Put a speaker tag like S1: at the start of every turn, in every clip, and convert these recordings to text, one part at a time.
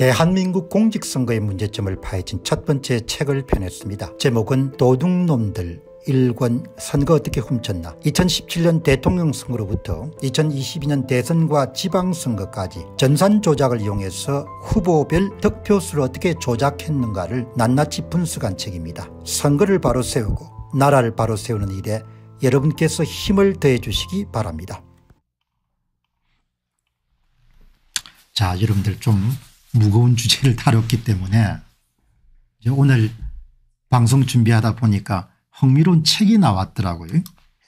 S1: 대한민국 공직선거의 문제점을 파헤친 첫 번째 책을 펴냈습니다. 제목은 도둑놈들 1권 선거 어떻게 훔쳤나. 2017년 대통령 선거로부터 2022년 대선과 지방선거까지 전산 조작을 이용해서 후보별 득표수를 어떻게 조작했는가를 낱낱이 분석한 책입니다. 선거를 바로 세우고 나라를 바로 세우는 일에 여러분께서 힘을 더해 주시기 바랍니다. 자, 여러분들 좀 무거운 주제를 다뤘기 때문에 오늘 방송 준비하다 보니까 흥미로운 책이 나왔더라고요.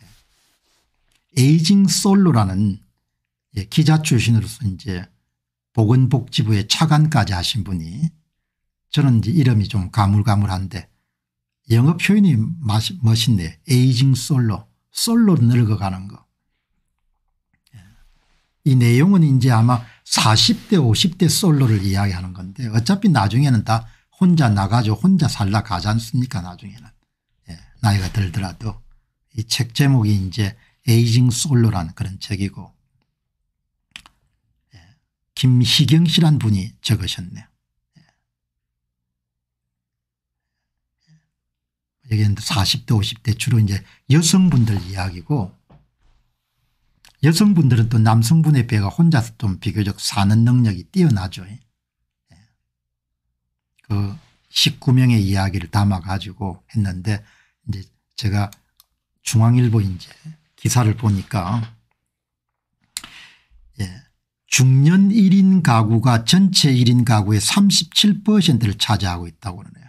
S1: 에이징 솔로라는 기자 출신으로서 이제 보건복지부의 차관까지 하신 분이, 저는 이제 이름이 좀 가물가물한데 영어 표현이 멋있네요. 에이징 솔로, 솔로로 늙어가는 거. 이 내용은 이제 아마 40대 50대 솔로를 이야기하는 건데, 어차피 나중에는 다 혼자 나가죠. 혼자 살라 가지 않습니까 나중에는. 나이가 들더라도. 이 책 제목이 이제 에이징 솔로라는 그런 책이고, 김희경 씨란 분이 적으셨네요. 여기는 40대 50대 주로 이제 여성분들 이야기고, 여성분들은 또 남성분에 비해 혼자서 좀 비교적 사는 능력이 뛰어나죠. 그 19명의 이야기를 담아 가지고 했는데, 이제 제가 중앙일보 이제 기사를 보니까 중년 1인 가구가 전체 1인 가구의 37%를 차지하고 있다고 그러네요.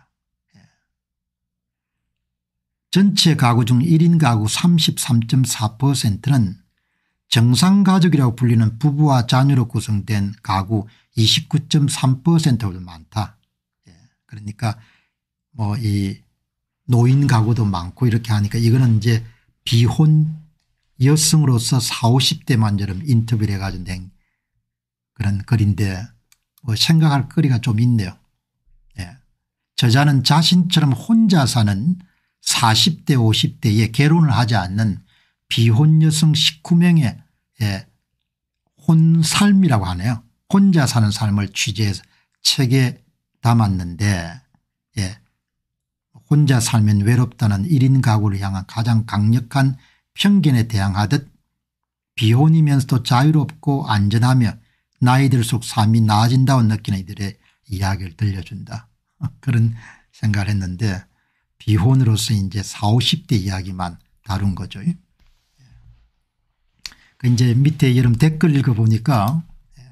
S1: 전체 가구 중 1인 가구 33.4%는 정상가족이라고 불리는 부부와 자녀로 구성된 가구 29.3%보다 많다. 그러니까 뭐 이 노인 가구도 많고 이렇게 하니까 이거는 이제 비혼 여성으로서 40, 50대만 좀 인터뷰를 해가지고 낸 그런 글인데, 뭐 생각할 거리가 좀 있네요. 저자는 자신처럼 혼자 사는 40대 50대에 결혼을 하지 않는 비혼 여성 19명의 혼삶이라고 하네요. 혼자 사는 삶을 취재해서 책에 담았는데, 혼자 살면 외롭다는 1인 가구를 향한 가장 강력한 편견에 대항하듯 비혼이면서도 자유롭고 안전하며 나이 들수록 삶이 나아진다고 느끼는 이들의 이야기를 들려준다. 그런 생각을 했는데, 비혼으로서 이제 40, 50대 이야기만 다룬 거죠. 이제 밑에 여러분 댓글 읽어보니까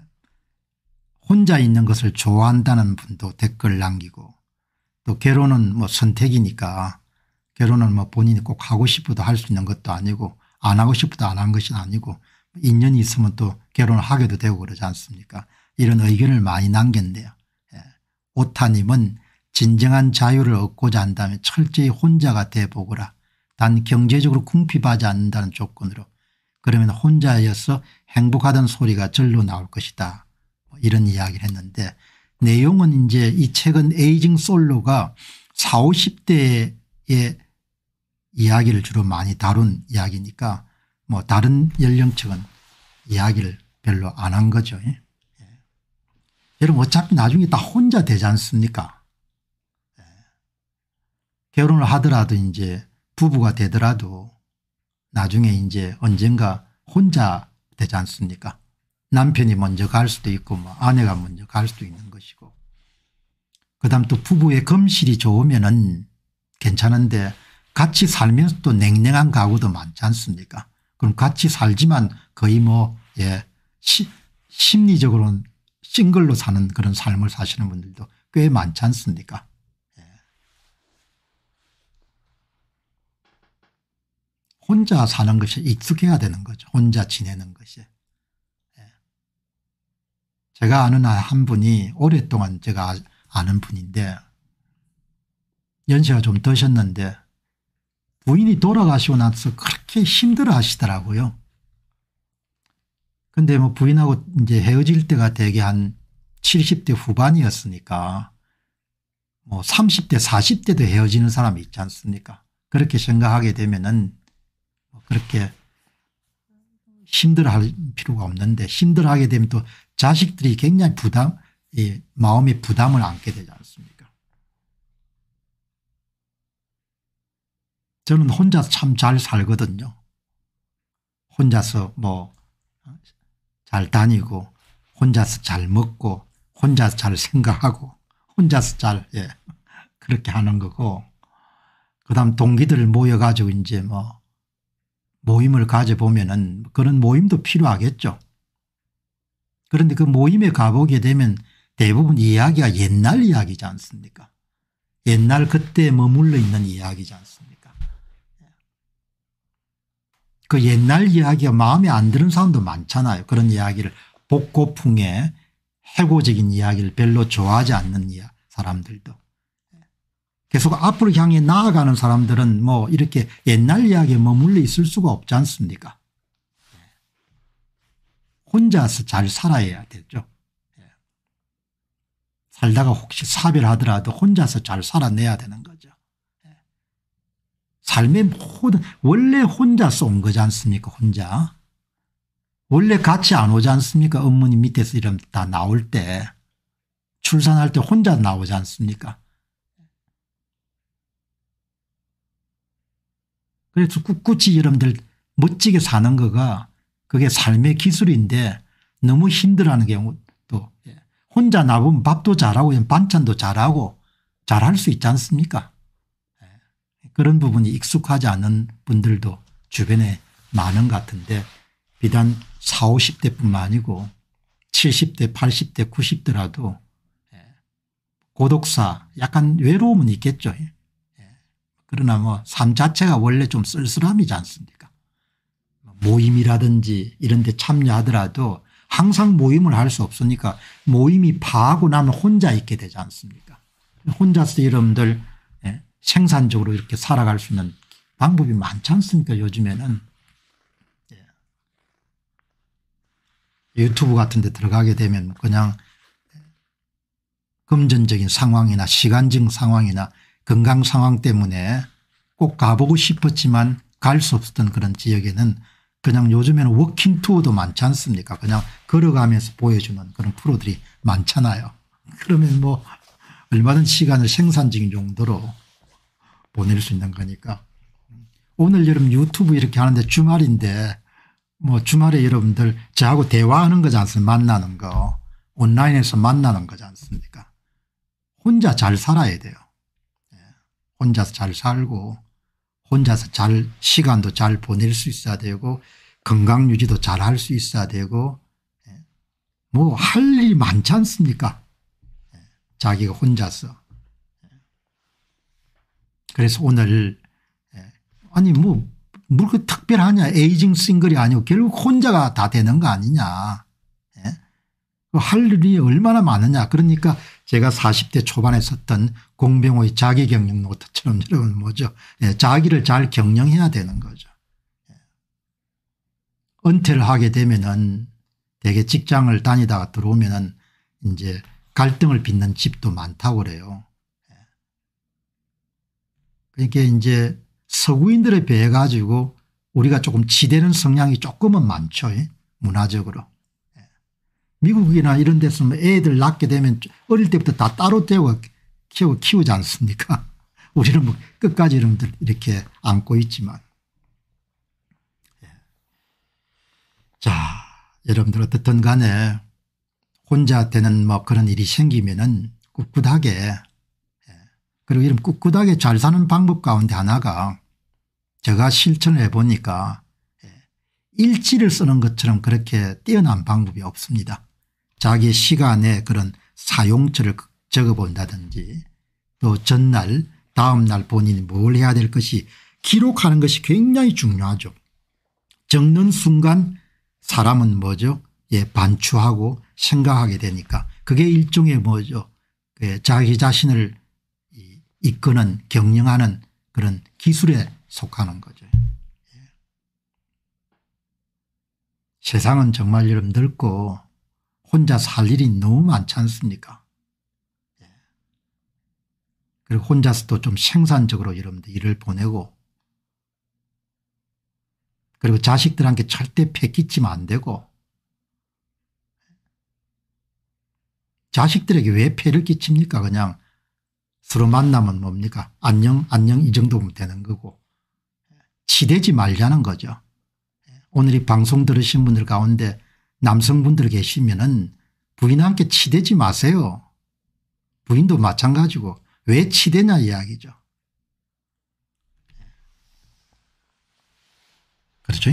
S1: 혼자 있는 것을 좋아한다는 분도 댓글 남기고, 또 결혼은 뭐 선택이니까 결혼은 뭐 본인이 꼭 하고 싶어도 할 수 있는 것도 아니고 안 하고 싶어도 안 하는 것이 아니고 인연이 있으면 또 결혼을 하게도 되고 그러지 않습니까? 이런 의견을 많이 남겼네요. 오타님은 진정한 자유를 얻고자 한다면 철저히 혼자가 돼보거라. 단 경제적으로 궁핍하지 않는다는 조건으로. 그러면 혼자여서 행복하다는 소리가 절로 나올 것이다. 이런 이야기를 했는데, 내용은 이제 이 책은 에이징 솔로가 40, 50대의 이야기를 주로 많이 다룬 이야기니까 뭐 다른 연령층은 이야기를 별로 안 한 거죠. 여러분 어차피 나중에 다 혼자 되지 않습니까? 결혼을 하더라도 이제 부부가 되더라도 나중에 이제 언젠가 혼자 되지 않습니까? 남편이 먼저 갈 수도 있고 뭐 아내가 먼저 갈 수도 있는 것이고, 그다음 또 부부의 금실이 좋으면은 괜찮은데 같이 살면서 또 냉랭한 가구도 많지 않습니까? 그럼 같이 살지만 거의 뭐 심리적으로는 싱글로 사는 그런 삶을 사시는 분들도 꽤 많지 않습니까? 혼자 사는 것이 익숙해야 되는 거죠. 혼자 지내는 것이. 제가 아는 한 분이 오랫동안 제가 아는 분인데 연세가 좀 드셨는데 부인이 돌아가시고 나서 그렇게 힘들어 하시더라고요. 근데 뭐 부인하고 이제 헤어질 때가 되게 한 70대 후반이었으니까 뭐 30대 40대도 헤어지는 사람이 있지 않습니까? 그렇게 생각하게 되면은 그렇게 힘들어할 필요가 없는데, 힘들어하게 되면 또 자식들이 굉장히 이 마음의 부담을 안게 되지 않습니까? 저는 혼자서 참 잘 살거든요. 혼자서 뭐 잘 다니고 혼자서 잘 먹고 혼자서 잘 생각하고 혼자서 잘 그렇게 하는 거고, 그다음 동기들 모여가지고 이제 뭐 모임을 가져보면은 그런 모임도 필요하겠죠. 그런데 그 모임에 가보게 되면 대부분 이야기가 옛날 이야기지 않습니까? 옛날 그때 머물러 있는 이야기지 않습니까? 그 옛날 이야기가 마음에 안 드는 사람도 많잖아요. 그런 이야기를 복고풍의 해고적인 이야기를 별로 좋아하지 않는 사람들도. 계속 앞으로 향해 나아가는 사람들은 뭐 이렇게 옛날 이야기에 머물러 있을 수가 없지 않습니까? 혼자서 잘 살아야 되죠. 살다가 혹시 사별하더라도 혼자서 잘 살아내야 되는 거죠. 삶의 모든 원래 혼자서 온 거지 않습니까? 혼자. 원래 같이 안 오지 않습니까? 어머니 밑에서 이러면 다 나올 때 출산할 때 혼자 나오지 않습니까? 그래서 꿋꿋이 여러분들 멋지게 사는 거가 그게 삶의 기술인데 너무 힘들어하는 경우도 혼자 나보면 밥도 잘하고 반찬도 잘하고 잘할 수 있지 않습니까? 그런 부분이 익숙하지 않은 분들도 주변에 많은 것 같은데 비단 40, 50대뿐만 아니고 70대 80대 90대라도 고독사 약간 외로움은 있겠죠. 그러나 뭐 삶 자체가 원래 좀 쓸쓸함이지 않습니까? 모임이라든지 이런 데 참여하더라도 항상 모임을 할 수 없으니까 모임이 파하고 나면 혼자 있게 되지 않습니까? 혼자서 여러분들 생산적으로 이렇게 살아갈 수 있는 방법이 많지 않습니까? 요즘에는. 유튜브 같은 데 들어가게 되면 그냥 금전적인 상황이나 시간적 상황이나 건강 상황 때문에 꼭 가보고 싶었지만 갈 수 없었던 그런 지역에는 그냥 요즘에는 워킹 투어도 많지 않습니까? 그냥 걸어가면서 보여주는 그런 프로들이 많잖아요. 그러면 뭐 얼마든 시간을 생산적인 용도로 보낼 수 있는 거니까. 오늘 여러분 유튜브 이렇게 하는데 주말인데 뭐 주말에 여러분들 저하고 대화하는 거지 않습니까? 만나는 거 온라인에서 만나는 거지 않습니까? 혼자 잘 살아야 돼요. 혼자서 잘 살고 혼자서 잘 시간도 잘 보낼 수 있어야 되고 건강 유지도 잘 할 수 있어야 되고 뭐 할 일이 많지 않습니까? 자기가 혼자서. 그래서 오늘 아니 뭐 그 특별하냐 에이징 싱글이 아니고 결국 혼자가 다 되는 거 아니냐. 할 일이 얼마나 많으냐. 그러니까 제가 40대 초반에 썼던 공병호의 자기경영 노트처럼 여러분 뭐죠. 자기를 잘 경영해야 되는 거죠. 은퇴를 하게 되면은 대개 직장을 다니다가 들어오면은 이제 갈등을 빚는 집도 많다고 그래요. 그러니까 이제 서구인들에 비해 가지고 우리가 조금 지대는 성향이 조금은 많죠. 문화적으로. 미국이나 이런 데서 애들 낳게 되면 어릴 때부터 다 따로 떼고 키우지 않습니까? 우리는 뭐 끝까지 여러분들 이렇게 안고 있지만. 자, 여러분들 어떻든 간에 혼자 되는 뭐 그런 일이 생기면은 꿋꿋하게 그리고 이런 꿋꿋하게 잘 사는 방법 가운데 하나가 제가 실천을 해보니까 일지를 쓰는 것처럼 그렇게 뛰어난 방법이 없습니다. 자기 시간에 그런 사용처를 적어본다든지 또 전날 다음 날 본인이 뭘 해야 될 것이 기록하는 것이 굉장히 중요하죠. 적는 순간 사람은 뭐죠? 반추하고 생각하게 되니까 그게 일종의 뭐죠? 자기 자신을 이끄는 경영하는 그런 기술에 속하는 거죠. 세상은 정말 여러분 넓고 혼자 살 일이 너무 많지 않습니까? 그리고 혼자서도 좀 생산적으로 여러분들 일을 보내고 그리고 자식들한테 절대 패기치면 안 되고 자식들에게 왜 폐를 끼칩니까? 그냥 서로 만나면 뭡니까? 안녕 안녕 이 정도면 되는 거고 치대지 말자는 거죠. 오늘 이 방송 들으신 분들 가운데 남성분들 계시면은 부인한테 치대지 마세요. 부인도 마찬가지고 왜 치대냐 이야기죠. 그렇죠?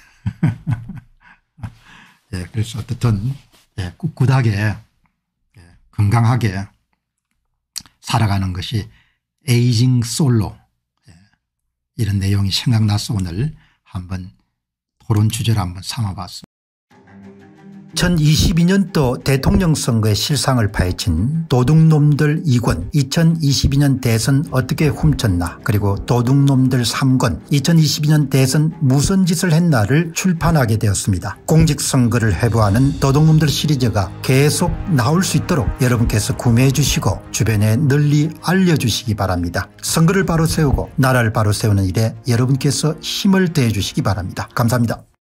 S1: 예, 그래서 어떻든 꿋꿋하게 건강하게 살아가는 것이 에이징 솔로 이런 내용이 생각나서 오늘 한번 토론 주제를 한번 삼아봤습니다. 2022년도 대통령 선거의 실상을 파헤친 도둑놈들 2권 2022년 대선 어떻게 훔쳤나 그리고 도둑놈들 3권 2022년 대선 무슨 짓을 했나를 출판하게 되었습니다. 공직선거를 회부하는 도둑놈들 시리즈가 계속 나올 수 있도록 여러분께서 구매해 주시고 주변에 널리 알려주시기 바랍니다. 선거를 바로 세우고 나라를 바로 세우는 일에 여러분께서 힘을 더해 주시기 바랍니다. 감사합니다.